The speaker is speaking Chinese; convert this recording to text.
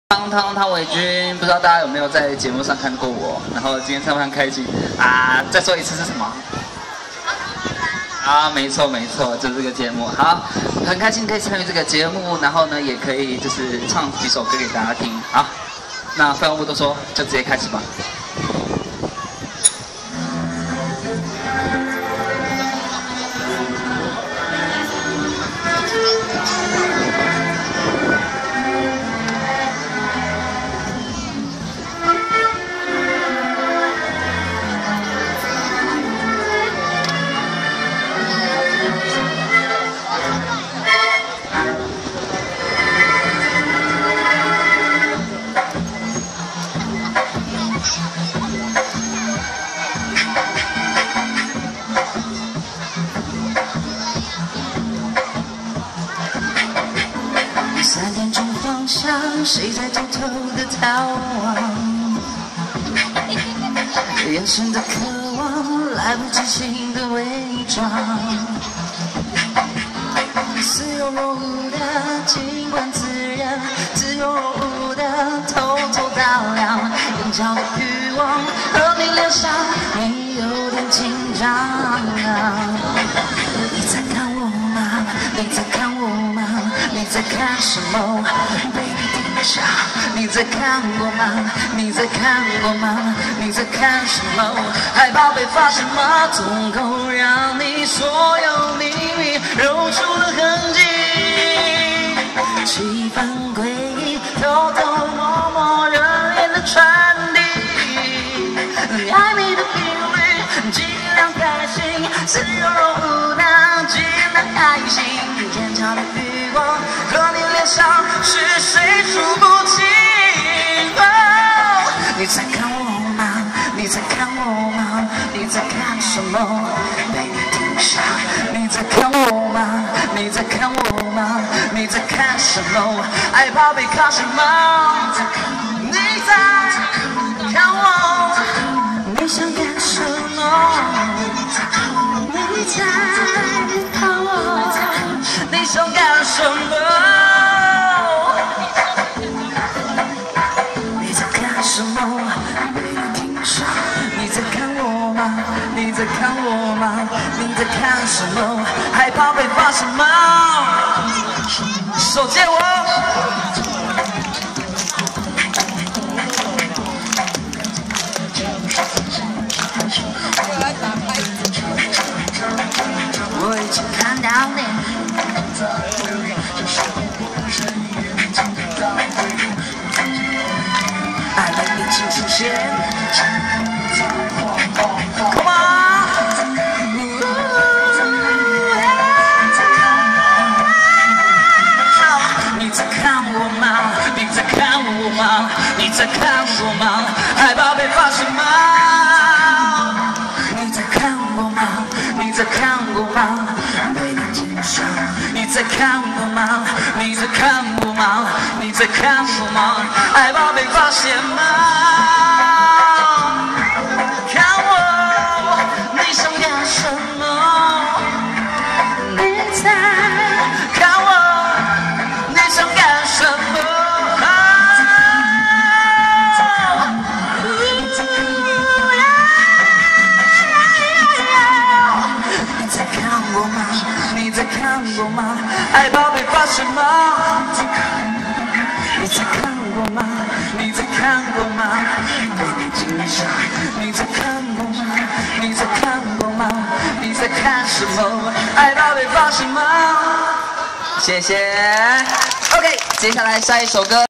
汤伟君，不知道大家有没有在节目上看过我？然后今天非常开心啊！再说一次是什么？啊，没错，就是这个节目。好，很开心可以参与这个节目，然后呢，也可以就是唱几首歌给大家听。好，那废话不多说，就直接开始吧。 3点钟方向，谁在偷偷的逃亡？眼神的渴望，来不及情的伪装。似有若无的，尽管自然；似有若无的，偷偷打量。眼角的欲望和你脸上也有点紧张。你在看我吗？你在看我吗？ 你在看什么？被你盯上。你在看我吗？你在看我吗？你在看什么？害怕被发现吗？总够让你所有秘密露出了痕迹。气氛诡异，偷偷摸摸，热烈的传递。你暧昧的频率，尽量开心，似有若无的，尽量开心。眼角的欲望。 和你脸上是谁数不清？你在看我吗？你在看我吗？你在看什么？被你盯上。你在看我吗？你在看我吗？你在看什么？害怕被发现吗？你在看我，你想干什么？你在看我，你想干什么？ 什么？被你盯上？你在看我吗？你在看我吗？你在看什么？害怕被发现吗？手借我。我已经看到你。 出现 ，Come on， 你在看我吗？你在看我吗？你在看我吗？害怕被发现吗？你在看我吗？你在看我吗？被你盯上。你在看我吗？你在看我吗？你在看我吗？害怕被发现吗？ 害怕被发现吗？你在看我吗？你在看我吗？被你盯上。你在看我吗？你在看我吗？你在看什么？害怕被发现吗？ 谢谢。OK， 接下来下一首歌。